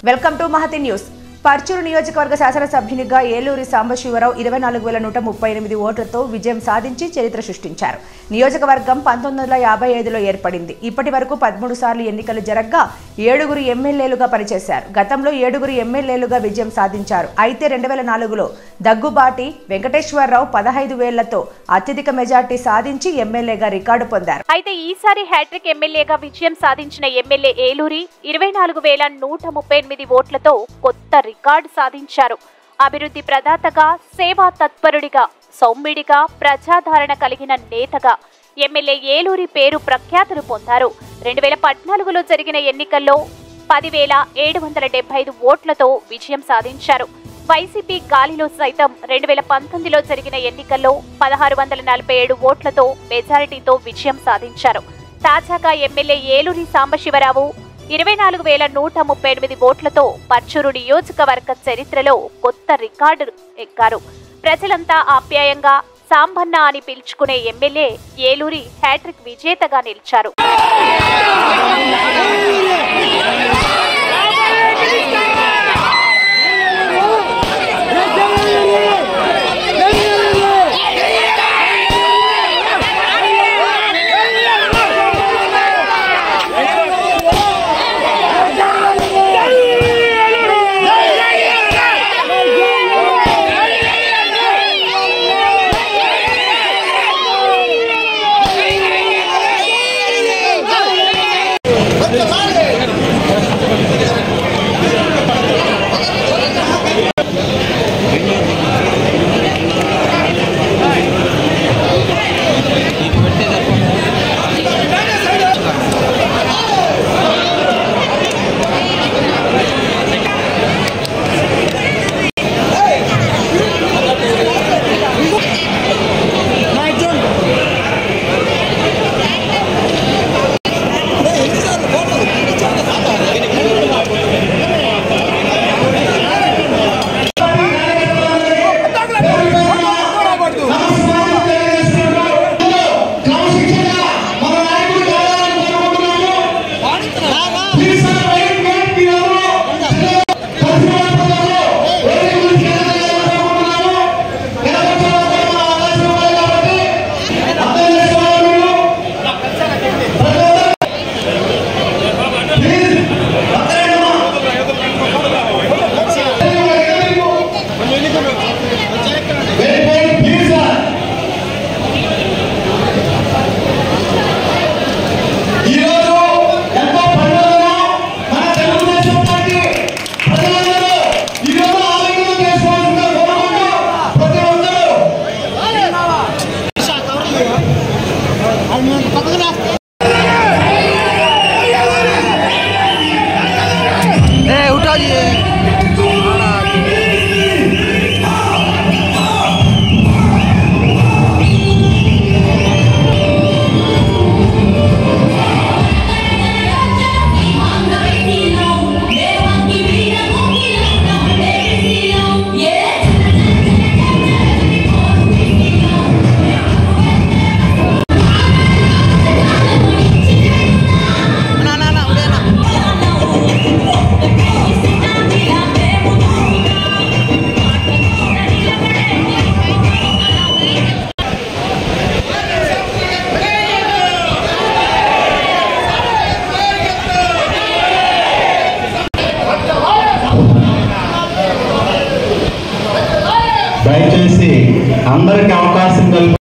Welcome to Mahathi news. Parchur నియోజకవర్గ శాసనసభ్యునిగా ఏలూరి సాంబశివరావు 24,138 ఓట్లతో విజయం సాధించి చరిత్ర సృష్టించారు. నియోజకవర్గం 1955లో ఏర్పడింది. ఇప్పటి వరకు 13 సార్లు ఎన్నికలు జరగ్గా 7గురు ఎమ్మెల్యేలుగా పనిచేశారు. గతంలో 7గురు ఎమ్మెల్యేలుగా విజయం సాధించారు. అయితే 2004లో దగ్గుబాటి వెంకటేశ్వరరావు 15,000తో అత్యధిక మెజార్టీ సాధించి ఎమ్మెల్యేగా రికార్డు పొందారు. అయితే ఈసారి హ్యాట్రిక్ ఎమ్మెల్యేగా విజయం సాధించిన ఎమ్మెల్యే ఏలూరి 24,138 ఓట్లతో కొత్త రికార్డు సాధించారు. అభివృద్ధి ప్రదాతగా, సేవా తత్పరుడిగా, సౌమ్యుడిగా, ప్రజాదరణ కలిగిన నేతగా ఎమ్మెల్యే ఏలూరి పేరు ప్రఖ్యాతులు పొందారు. 2014లో జరిగిన ఎన్నికల్లో 10,775 ఓట్లతో విజయం సాధించారు. వైసీపీ గాలిలో సైతం 2019లో జరిగిన ఎన్నికల్లో 1,647 ఓట్లతో మెజారిటీతో విజయం సాధించారు. తాజాగా ఎమ్మెల్యే ఏలూరి సాంబశివరావు 24,138 ఓట్లతో పర్చూరు నియోజకవర్గ చరిత్రలో కొత్త రికార్డు ఎక్కారు. ప్రజలంతా ఆప్యాయంగా సాంబన్న అని పిలుచుకునే ఎమ్మెల్యే ఏలూరి హ్యాట్రిక్ విజేతగా నిలిచారు. దయచేసి అందరికి అవకాశం